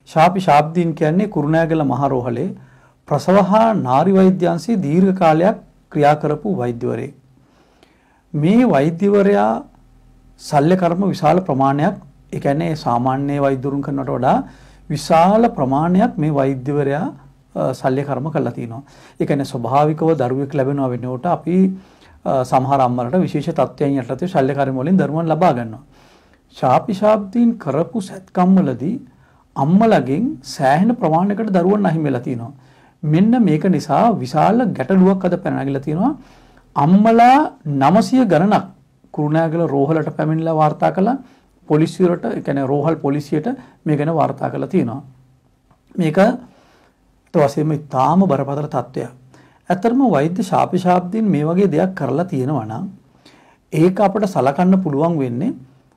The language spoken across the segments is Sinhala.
ශාපි ශාබ්දීන් කියන්නේ කුරුණෑගල මහ රෝහලේ ප්‍රසව හා නාරි වෛද්‍යාංශයේ දීර්ඝ කාලයක් ක්‍රියා කරපු වෛද්‍යවරයෙක්. මේ වෛද්‍යවරයා ශල්‍ය කර්ම විශාල ප්‍රමාණයක්, ඒ කියන්නේ සාමාන්‍ය වෛද්‍යවරුන් කරනවට වඩා විශාල ප්‍රමාණයක් මේ වෛද්‍යවරයා ශල්‍ය කර්ම කළා තියෙනවා. ඒ කියන්නේ ස්වභාවිකව දරුවෙක් ලැබෙනවා වෙනකොට අපි සමහර අම්මලට විශේෂ තත්ත්වයන් යටතේ ශල්‍ය කර්ම වලින් දරුවන් ලබා ගන්නවා. ශාපි ශාබ්දීන් කරපු සත්කම් වලදී අම්මලගෙන් සෑහෙන ප්‍රමාණයකට දරුවන් අහිමි වෙලා තියෙනවා. මෙන්න මේක නිසා විශාල ගැටලුවක් අද පැන නැගිලා තියෙනවා. අම්මලා 900 ගණනක් කුරුණෑගල රෝහලට පැමිණිලා වාර්තා කළා. පොලිසියට, ඒ කියන්නේ රෝහල් පොලිසියට මේ ගැන වාර්තා කළා තියෙනවා. මේක තවසෙම තාම බරපතල තත්ත්වයක්. ඇත්තටම වෛද්‍ය ශාපි ශාබ්දීන් මේ වගේ දෙයක් කරලා තියෙනවා නම් ඒක අපිට සලකන්න පුළුවන් වෙන්නේ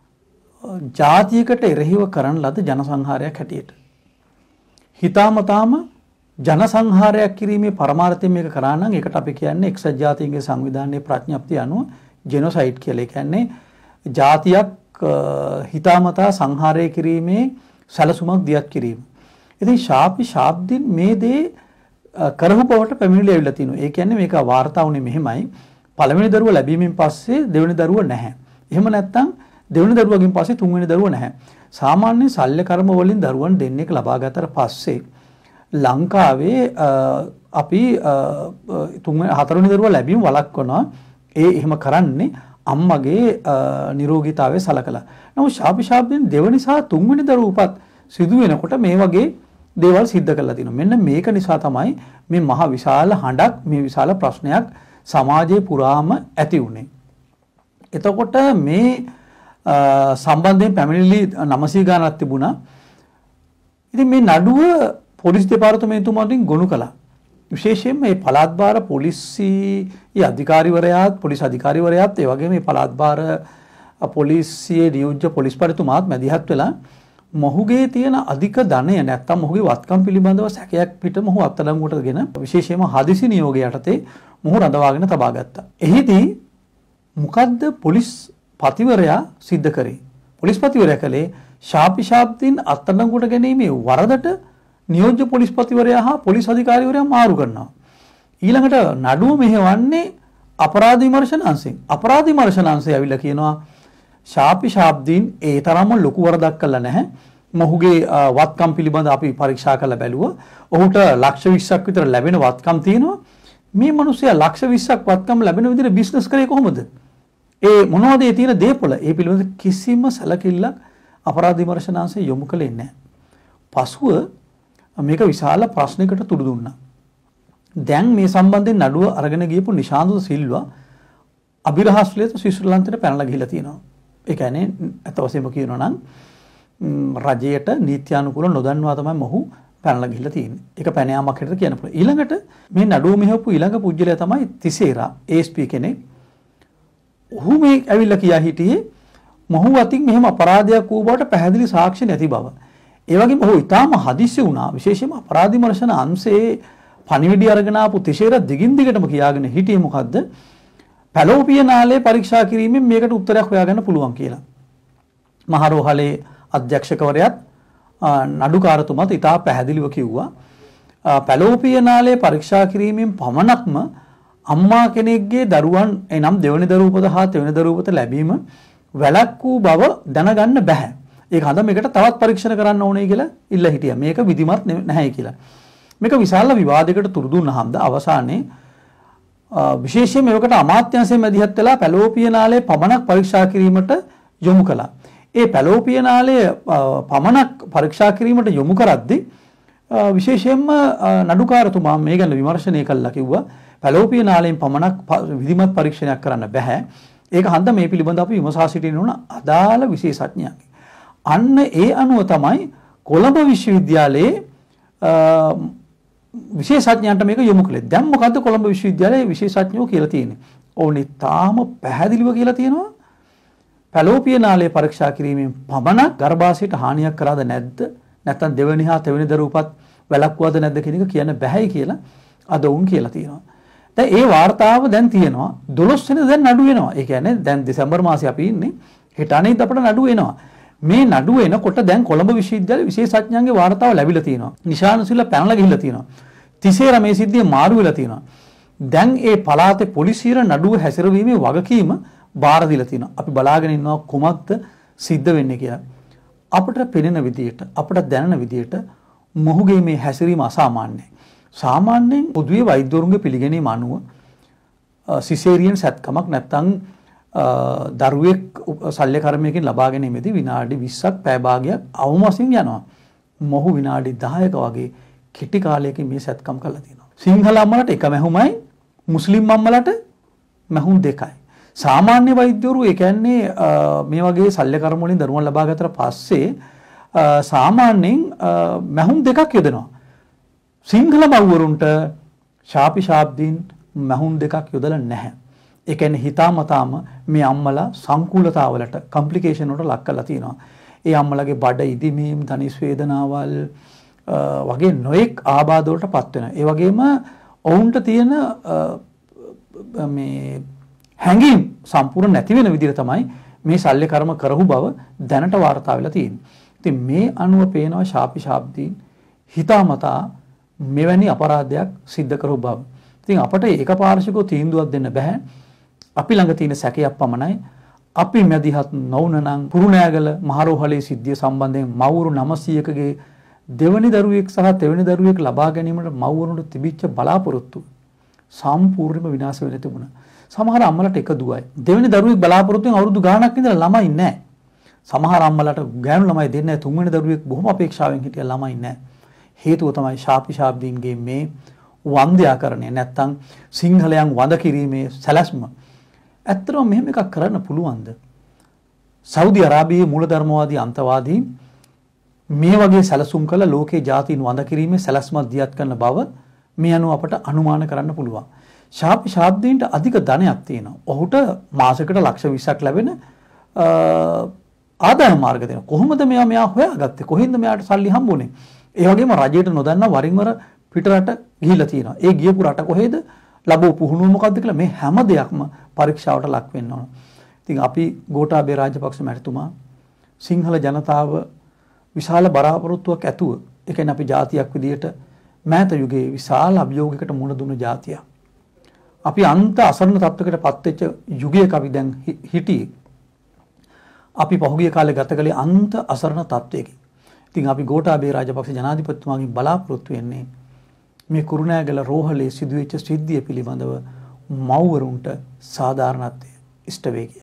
ජාතියකට එරෙහිව කරන ලද ජනසංහාරයක් හැටියට. හිතාමතාම ජනසංහාරයක් කිරීමේ පරමාර්ථයෙන් මේක කරා නම් ඒකට අපි කියන්නේ එක්සත් ජාතීන්ගේ සංවිධානයේ ප්‍රඥප්තිය අනුව ජෙනොසයිඩ් කියලා. ඒ කියන්නේ ජාතියක් හිතාමතා සංහාරය කිරීමේ සැලසුමක් දියත් කිරීම. ඉතින් ශාපි ශාබ්දීන් මේ දේ කරහු බවට පැමිණිලි ඇවිල්ලා තිනවා. ඒ කියන්නේ මේක වාර්තා වුණේ මෙහෙමයි. පළවෙනි දරුවා ලැබීමෙන් පස්සේ දෙවෙනි දරුවා නැහැ. එහෙම නැත්නම් දෙවෙනි දරුවගෙන් පස්සේ තුන්වෙනි දරුවා නැහැ. සාමාන්‍ය ශල්‍ය කර්ම වලින් දරුවන් දෙන්නෙක් ලබා ගත්තට පස්සේ ලංකාවේ අපි හතරවෙනි දරුවා ලැබීම වළක්වනවා. එහෙම කරන්නේ අම්මගේ නිරෝගීතාවය සලකලා. නමුත් ශාපි ශාබ්දීන් දෙවෙනි සහ තුන්වෙනි දරුවා උපත් සිදු වෙනකොට මේ වගේ දේවල් සිද්ධ කරලා තිනවා. මෙන්න මේක නිසා තමයි මේ මහ විශාල හඬක්, මේ විශාල ප්‍රශ්නයක් සමාජයේ පුරාම ඇති වුණේ. එතකොට මේ සම්බන්ධයෙන් පැමිණිලි 900 ගණනක් තිබුණා. ඉතින් මේ නඩුව පොලිස් දෙපාර්තමේන්තුව මතින් ගොනු කළා. විශේෂයෙන්ම මේ පළාත් භාර පොලිසිය අධිකාරිවරයාත්, පොලිස් අධිකාරිවරයාත්, ඒ වගේම මේ පළාත් භාර පොලිසියේ නියෝජ්‍ය පොලිස්පතිතුමාත් මැදිහත් වෙලා මොහුගේ තියෙන අධික ධනය නැත්තම් මොහුගේ වත්කම් පිළිබඳව සැකයක් පිට මොහු අත්අඩංගුවටගෙන විශේෂයෙන්ම හදිසි නියෝගය යටතේ මොහු රඳවාගෙන තබා ගත්තා. එහිදී මොකද්ද පොලිස් පතිවරයා සිද්ධ කරේ? පොලිස් පතිවරයා කලේ ශාපි ශාබ්දීන් අත්අඩංගුවට ගැනීමේ වරදට නියෝජ්‍ය පොලිස් පතිවරයා හා පොලිස් අධිකාරිවරයා මාරු කරනවා. ඊළඟට නඩුව මෙහෙවන්නේ අපරාධ විමර්ශන අංශයෙන්. අපරාධ විමර්ශන අංශය ඇවිල්ලා කියනවා ශාපි ශාබ්දීන් ඒ තරම්ම ලොකු වරදක් කළා නැහැ. මොහුගේ වත්කම් පිළිබඳ අපි පරීක්ෂා කරලා බැලුවා. ඔහුට ලක්ෂ 20ක් විතර ලැබෙන වත්කම් තියෙනවා. මේ මිනිස්සයා ලක්ෂ 20ක් වත්කම් ලැබෙන විදිහට බිස්නස් කරේ කොහොමද? ඒ මොනවද ඒ තියෙන දේපොළ? ඒ පිළිබඳ කිසිම සැලකිල්ලක් අපරාධ විමර්ශනාංශය යොමු කළේ නැහැ. පසුව මේක විශාල ප්‍රශ්නයකට තුඩු දුන්නා. දැන් මේ සම්බන්ධයෙන් නඩුව අරගෙන ගියපු නිශාන්ත සිල්වා අභිරහස් ලෙස ස්විට්සර්ලන්තයට පැනලා ගිහිලා තියෙනවා. ඒ කියන්නේ අත වශයෙන්ම කියනවා නම් රජයට නීත්‍යානුකූල නොදන්වා තමයි මොහු පැනලා ගිහිලා තියෙන්නේ. ඒක පැන යාමක් හැටියට කියන්න පුළුවන්. ඊළඟට මේ නඩුව මෙහෙවපු ඊළඟ පුජ්‍යලයා තමයි තිසේරා ASP කෙනෙක්. ඔහු මේ ඇවිල්ලා කියා හිටියේ මොහු අතින් මෙහෙම අපරාධයක් වූ බවට පැහැදිලි සාක්ෂි නැති බව. ඒ වගේම ඔහු ඊටාම හදිස්සි වුණා. විශේෂයෙන්ම අපරාධ විමර්ශන අංශයේ පණිවිඩය අරගෙන ආපු තිසේරා දිගින් දිගටම කියාගෙන හිටියේ මොකද්ද? පැලෝපිය නාලයේ පරීක්ෂා කිරීමෙන් මේකට උත්තරයක් හොයාගන්න පුළුවන් කියලා. මහරෝහලේ අධ්‍යක්ෂකවරයාත් නඩුකාරතුමාත් ඉතා පැහැදිලිව කිව්වා පැලෝපිය නාලයේ පරීක්ෂා කිරීමෙන් පමණක්ම අම්මා කෙනෙක්ගේ දරුවන් එනම් දෙවෙනි දරුවපත හා තෙවෙනි දරුවපත ලැබීම වැළැක්වූ බව දැනගන්න බෑ. ඒක හඳ මේකට තවත් පරීක්ෂණ කරන්න ඕනේ කියලා ඉල්ලා හිටියා. මේක විධිමත් නැහැ කියලා. මේක විශාල විවාදයකට තුරු දුන්නාම්ද අවසානයේ විශේෂයෙන් මේකට අමාත්‍යාංශයෙන් මැදිහත් වෙලා පැලෝපිය නාලයේ පමණක් පරීක්ෂා කිරීමට යොමු කළා. ඒ පැලෝපිය නාලය පමණක් පරීක්ෂා කිරීමට යොමු කරද්දී විශේෂයෙන්ම නඩුකාරතුමා මේ ගැන විමර්ශනය කළා කිව්වා පැලෝපිය නාලයෙන් පමණක් විධිමත් පරීක්ෂණයක් කරන්න බෑ. ඒක හන්ද මේ පිළිබඳව අපි විමසා සිටින්න ඕන අදාළ විශේෂඥයෙක්. අන්න ඒ අනුව තමයි කොළඹ විශ්වවිද්‍යාලයේ විශේෂඥයන්ට මේක යොමු කළේ. දැන් මොකද්ද කොළඹ විශ්වවිද්‍යාලයේ විශේෂඥයෝ කියලා තියෙන්නේ? ඕනේ තාම පැහැදිලිව කියලා තියෙනවා. පැලෝපිය නාලයේ පරීක්ෂා කිරීමෙන් පමණක් ගර්භාෂයට හානියක් කරාද නැද්ද? නැත්නම් දෙවෙනි හා තෙවෙනි දරුවපත් වැළක්වුවද නැද්ද කියන එක කියන්න බැහැයි කියලා අද උන් කියලා තියෙනවා. දැන් ඒ වාර්තාව දැන් තියෙනවා 12 වෙනිදා දැන් නඩු වෙනවා. ඒ කියන්නේ දැන් දෙසැම්බර් මාසේ අපි ඉන්නේ. හෙට අනිත් අපිට නඩු වෙනවා. මේ නඩුව එනකොට දැන් කොළඹ විශ්වවිද්‍යාලයේ විශේෂඥයන්ගේ වාර්තාව ලැබිලා තියෙනවා. නිශාන් සිල්ලා පැනලා ගිහිල්ලා තියෙනවා. තිසේර මේ සිද්ධිය මාරු වෙලා තියෙනවා. දැන් ඒ පළාතේ පොලිසියට නඩුව හැසිරවීමේ වගකීම බාර දීලා තියෙනවා. අපි බලාගෙන ඉන්නවා කුමක්ද සිද්ධ වෙන්නේ කියලා. අපිට පෙනෙන විදියට, අපිට දැනෙන විදියට මොහුගේ මේ හැසිරීම අසාමාන්‍යයි. සාමාන්‍යයෙන් පොදුවේ වෛද්‍යවරුන්ගේ පිළිගැනීම අනුව සිසේරියන් සැත්කමක් නැත්නම් දරුවෙක් ශල්‍ය කර්මයකින් ලබා ගැනීමේදී විනාඩි 20ක් පැය භාගයක් අවම වශයෙන් යනවා. මොහු විනාඩි 10ක වගේ කෙටි කාලයකින් මේ සැත්කම් කරලා තියෙනවා. සිංහල අම්මලට එක මැහුමයි, මුස්ලිම් අම්මලට මැහුම් දෙකයි. සාමාන්‍ය වෛද්‍යවරු ඒ කියන්නේ මේ වගේ ශල්‍ය කර්ම වලින් දරුවන් ලබා ගත්තට පස්සේ සාමාන්‍යයෙන් මැහුම් දෙකක් යොදනවා. සිංහල මව්වරුන්ට ශාපි ශාබ්දීන් මැහුම් දෙකක් යොදලා නැහැ. ඒ කියන්නේ හිතාමතාම මේ අම්මලා සංකූලතාවලට කම්ප්ලිකේෂන් වලට ලක් කරලා තියෙනවා. ඒ අම්මලාගේ බඩ ඉදිමීම්, ධනිස් වේදනාවල් වගේ නොඑක් ආබාධ වලටපත් වෙනවා. ඒ වගේම ඔවුන්ට තියෙන මේ හැඟීම් සම්පූර්ණ නැති වෙන විදිහට තමයි මේ ශල්‍ය කර්ම කරහු බව දැනට වාර්තා වෙලා තියෙන්නේ. ඉතින් මේ අනුව පේනවා ශාපි ශාබ්දීන් හිතාමතා මෙවැනි අපරාධයක් සිද්ධ කරහු බව. ඉතින් අපට ඒකපාර්ශ්විකව තීන්දුවක් දෙන්න බෑ. අපි ළඟ තියෙන සැකයක් පමණයි. අපි මැදිහත් නොවුන නම් කුරුණෑගල මහරෝහලේ සිද්ධිය සම්බන්ධයෙන් මව්වරු 900කගේ දෙවනි දරුවෙක් සහ තෙවනි දරුවෙක් ලබා ගැනීමට මව්වරුන්ට තිබිච්ච බලාපොරොත්තු සම්පූර්ණයෙන්ම විනාශ වෙලා තිබුණා. සමහර අම්මලට එක දුවයි. දෙවෙනි දරුවෙක් බලාපොරොත්තුෙන් අවුරුදු ගාණක් ඉඳලා ළමයි නැහැ. සමහර අම්මලට ගෑනු ළමයි දෙන්නේ නැහැ. තුන්වෙනි දරුවෙක් බොහොම අපේක්ෂාවෙන් හිටියා ළමයි නැහැ. හේතුව තමයි ශාපි ශාබ්දීන්ගේ මේ වන්ද්‍යාකරණය නැත්තම් සිංහලයන් වඳ කිරීමේ සැලැස්ම. ඇත්තටම මෙහෙම එකක් කරන්න පුළුවන්ද? සෞදි අරාබියේ මූලධර්මවාදී අන්තවාදී මේ වගේ සැලසුම් කළ ලෝකේ ජාතීන් වඳ කිරීමේ සැලැස්මක් දියත් කරන බව මේ අනුව අපට අනුමාන කරන්න පුළුවන්. ශාපි ශාබ්දීන්ට අධික ධනයක් තියෙනවා. ඔහුට මාසෙකට ලක්ෂ 20ක් ලැබෙන ආදායම මාර්ග දෙනවා. කොහොමද මෙයා හොයාගත්තේ? කොහෙන්ද මෙයාට සල්ලි හම්බුනේ? ඒ වගේම රජයට නොදන්නා වරින් වර පිටරට ගිහිලා තියෙනවා. ඒ ගියපු රට කොහෙද? ලැබුව පුහුණුව මොකද්ද කියලා මේ හැම දෙයක්ම පරීක්ෂාවට ලක් වෙන්න ඕන. ඉතින් අපි ගෝඨාභය රාජපක්ෂ මැතිතුමා සිංහල ජනතාව විශාල බලාපොරොත්තුවක් ඇතුව, ඒ කියන්නේ අපි ජාතියක් විදියට මෑත යුගයේ විශාල අභියෝගයකට මුහුණ දුන්න ජාතියක්. අපි අන්ත අසරණ තත්වයකට පත් වෙච්ච යුගයක අපි දැන් හිටියේ. අපි පහුගිය කාලේ ගත කළේ අන්ත අසරණ තත්වයකින්. ඉතින් අපි ගෝඨාභය රාජපක්ෂ ජනාධිපතිතුමාගෙන් බලාපොරොත්තු වෙන්නේ මේ කුරුණෑගල රෝහලේ සිදුවෙච්ච සිද්ධිය පිළිබඳව මව්වරුන්ට සාධාරණත්වය ඉෂ්ට වේ.